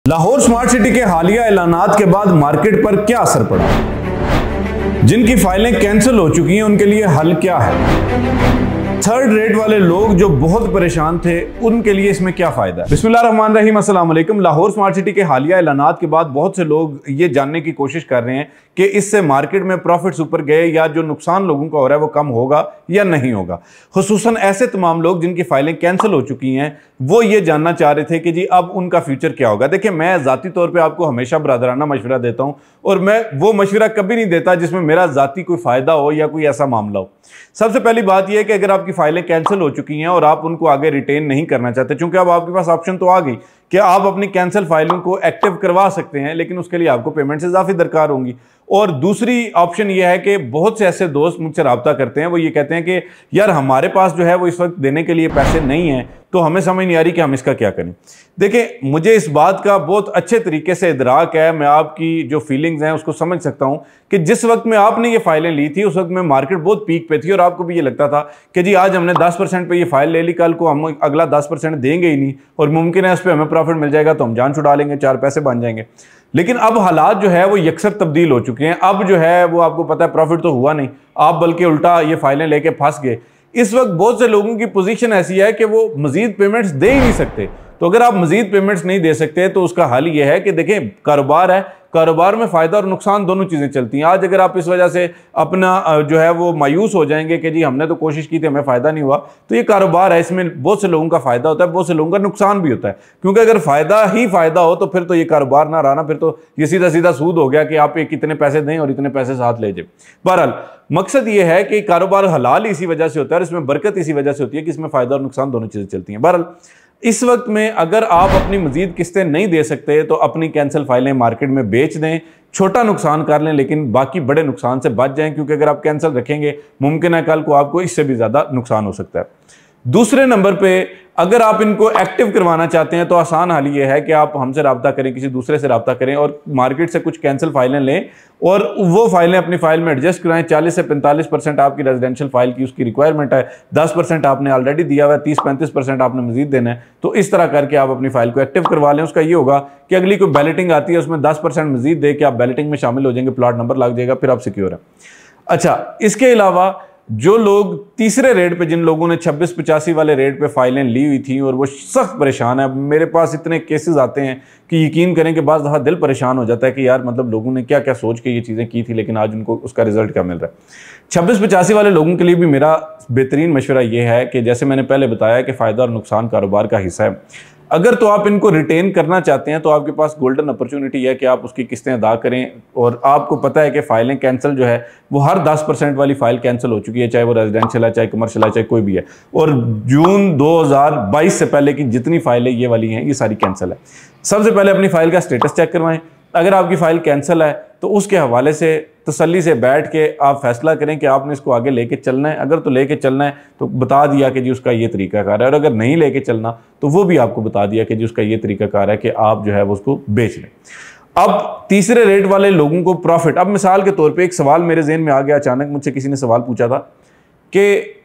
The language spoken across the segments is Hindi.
लाहौर स्मार्ट सिटी के हालिया ऐलानात के बाद मार्केट पर क्या असर पड़ा? जिनकी फाइलें कैंसिल हो चुकी हैं उनके लिए हल क्या है? थर्ड रेट वाले लोग जो बहुत परेशान थे उनके लिए इसमें क्या फायदा है? बिस्मिल्लाहिर्रहमानिर्रहीम, अस्सलाम वालेकुम। लाहौर स्मार्ट सिटी के हालिया ऐलानात के बाद बहुत से लोग ये जानने की कोशिश कर रहे हैं कि इससे मार्केट में प्रॉफिट्स ऊपर गए या जो नुकसान लोगों का हो रहा है वो कम होगा या नहीं होगा। खुसूसन ऐसे तमाम लोग जिनकी फाइलें कैंसिल हो चुकी हैं वो ये जानना चाह रहे थे कि जी अब उनका फ्यूचर क्या होगा। देखिए, मैं ज़ाती तौर पे आपको हमेशा बरादराना मशवरा देता हूँ और मैं वो मशवरा कभी नहीं देता जिसमें मेरा ज़ाती कोई फ़ायदा हो या कोई ऐसा मामला हो। सबसे पहली बात यह है कि अगर आपकी फाइलें कैंसिल हो चुकी हैं और आप उनको आगे रिटेन नहीं करना चाहते, चूंकि अब आपके पास ऑप्शन तो आ गई कि आप अपनी कैंसिल फाइलों को एक्टिव करवा सकते हैं, लेकिन उसके लिए आपको पेमेंट इजाफी दरकार होंगी। और दूसरी ऑप्शन यह है कि बहुत से ऐसे दोस्त मुझसे रब्ता करते हैं, वो ये कहते हैं कि यार हमारे पास जो है वो इस वक्त देने के लिए पैसे नहीं हैं, तो हमें समझ नहीं आ रही कि हम इसका क्या करें। देखिए, मुझे इस बात का बहुत अच्छे तरीके से इदराक है, मैं आपकी जो फीलिंग्स हैं उसको समझ सकता हूं कि जिस वक्त में आपने ये फाइलें ली थी उस वक्त में मार्केट बहुत पीक पे थी और आपको भी ये लगता था कि जी आज हमने 10% पे ये फाइल ले ली, कल को हम अगला 10% देंगे ही नहीं और मुमकिन है उस पर हमें प्रॉफिट मिल जाएगा तो हम जान छुड़ा लेंगे, 4 पैसे बन जाएंगे। लेकिन अब हालात जो है वो यकसर तब्दील हो चुके हैं। अब जो है वो आपको पता है प्रॉफिट तो हुआ नहीं, आप बल्कि उल्टा ये फाइलें लेके फंस गए। इस वक्त बहुत से लोगों की पोजीशन ऐसी है कि वो मजीद पेमेंट्स दे ही नहीं सकते। तो अगर आप मजीद पेमेंट्स नहीं दे सकते तो उसका हल ये है कि देखें, कारोबार है, कारोबार में फायदा और नुकसान दोनों चीजें चलती हैं। आज अगर आप इस वजह से अपना जो है वो मायूस हो जाएंगे कि जी हमने तो कोशिश की थी हमें फायदा नहीं हुआ, तो ये कारोबार है, इसमें बहुत से लोगों का फायदा होता है, बहुत से लोगों का नुकसान भी होता है। क्योंकि अगर फायदा ही फायदा हो तो फिर तो ये कारोबार ना रहा ना, फिर तो ये सीधा सीधा सूद हो गया कि आप एक इतने पैसे दें और इतने पैसे साथ ले जाए। बहरहाल मकसद ये है कि कारोबार हलाल इसी वजह से होता है और इसमें बरकत इसी वजह से होती है कि इसमें फायदा और नुकसान दोनों चीजें चलती हैं। बहरहाल इस वक्त में अगर आप अपनी मजीद किस्तें नहीं दे सकते तो अपनी कैंसिल फाइलें मार्केट में बेच दें, छोटा नुकसान कर लें लेकिन बाकी बड़े नुकसान से बच जाएं, क्योंकि अगर आप कैंसिल रखेंगे मुमकिन है कल को आपको इससे भी ज्यादा नुकसान हो सकता है। दूसरे नंबर पे अगर आप इनको एक्टिव करवाना चाहते हैं तो आसान हल ये है कि आप हमसे रब्ता करें, किसी दूसरे से रब्ता करें और मार्केट से कुछ कैंसिल फाइलें लें और वो फाइलें अपनी फाइल में एडजस्ट कराएं। 40 से 45% आपकी रेजिडेंशियल फाइल की उसकी रिक्वायरमेंट है, 10% आपने ऑलरेडी दिया हुआ है, 30-35% आपने मजीद देना है। तो इस तरह करके आप अपनी फाइल को एक्टिव करवा लें। उसका ये होगा कि अगली कोई बैलेटिंग आती है उसमें 10% मजीद दे के आप बैलेटिंग में शामिल हो जाएंगे, प्लॉट नंबर लग जाएगा, फिर आप सिक्योर है। अच्छा, इसके अलावा जो लोग तीसरे रेट पे, जिन लोगों ने 26-85 वाले रेट पे फाइलें ली हुई थी और वो सख्त परेशान है, मेरे पास इतने केसेस आते हैं कि यकीन करें कि बाज़ दफ़ा दिल परेशान हो जाता है कि यार मतलब लोगों ने क्या क्या सोच के ये चीज़ें की थी लेकिन आज उनको उसका रिजल्ट क्या मिल रहा है। 26-85 वाले लोगों के लिए भी मेरा बेहतरीन मशवरा ये है कि जैसे मैंने पहले बताया कि फ़ायदा और नुकसान कारोबार का हिस्सा है। अगर तो आप इनको रिटेन करना चाहते हैं तो आपके पास गोल्डन अपॉर्चुनिटी है कि आप उसकी किस्तें अदा करें। और आपको पता है कि फाइलें कैंसिल जो है वो हर 10% वाली फाइल कैंसिल हो चुकी है, चाहे वो रेजिडेंशियल है, चाहे कमर्शियल है, चाहे कोई भी है। और जून 2022 से पहले की जितनी फाइलें ये वाली हैं ये सारी कैंसिल है। सबसे पहले अपनी फाइल का स्टेटस चेक करवाएं। अगर आपकी फाइल कैंसिल है तो उसके हवाले से तसल्ली से बैठ के आप फैसला करें कि आपने इसको आगे लेके चलना है। अगर तो लेके चलना है तो बता दिया कि जी उसका ये तरीकाकार है, और अगर नहीं लेके चलना तो वो भी आपको बता दिया कि जी उसका ये तरीकाकार है कि आप जो है वो उसको बेच लें। अब तीसरे रेट वाले लोगों को प्रॉफिट, अब मिसाल के तौर पे एक सवाल मेरे ज़हन में आ गया, अचानक मुझसे किसी ने सवाल पूछा था कि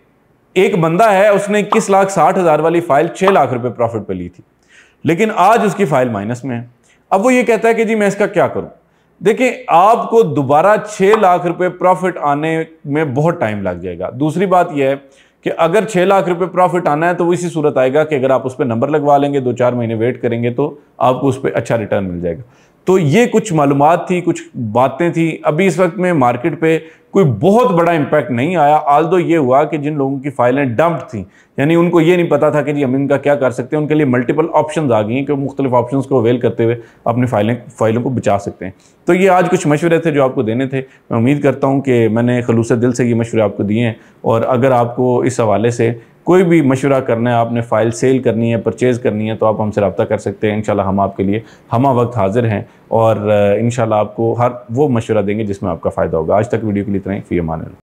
एक बंदा है उसने 21,60,000 वाली फाइल 6 लाख रुपए प्रॉफिट पे ली थी लेकिन आज उसकी फाइल माइनस में है। अब वो ये कहता है कि जी मैं इसका क्या करूं। देखिए, आपको दोबारा 6 लाख रुपए प्रॉफिट आने में बहुत टाइम लग जाएगा। दूसरी बात यह है कि अगर 6 लाख रुपए प्रॉफिट आना है तो वो इसी सूरत आएगा कि अगर आप उस पर नंबर लगवा लेंगे, 2-4 महीने वेट करेंगे तो आपको उस पर अच्छा रिटर्न मिल जाएगा। तो ये कुछ मालूमात थी, कुछ बातें थी। अभी इस वक्त में मार्केट पे कोई बहुत बड़ा इंपैक्ट नहीं आया। आल्दो ये हुआ कि जिन लोगों की फाइलें डंप्ड थी, यानी उनको ये नहीं पता था कि जी हम इनका क्या कर सकते हैं, उनके लिए मल्टीपल ऑप्शंस आ गई हैं कि मुख्तलिफ ऑप्शंस को अवेल करते हुए अपनी फाइलों को बचा सकते हैं। तो ये आज कुछ मशवरे थे जो आपको देने थे। मैं उम्मीद करता हूँ कि मैंने खलूस दिल से ये मशवरे आपको दिए हैं। और अगर आपको इस हवाले से कोई भी मशवरा करना है, आपने फ़ाइल सेल करनी है, परचेज़ करनी है, तो आप हमसे रब्ता कर सकते हैं। इंशाल्लाह हम आपके लिए हमा वक्त हाजिर हैं और इंशाल्लाह आपको हर वो मशवरा देंगे जिसमें आपका फ़ायदा होगा। आज तक वीडियो के लिए इतना ही। फ़ी अमान अल्लाह।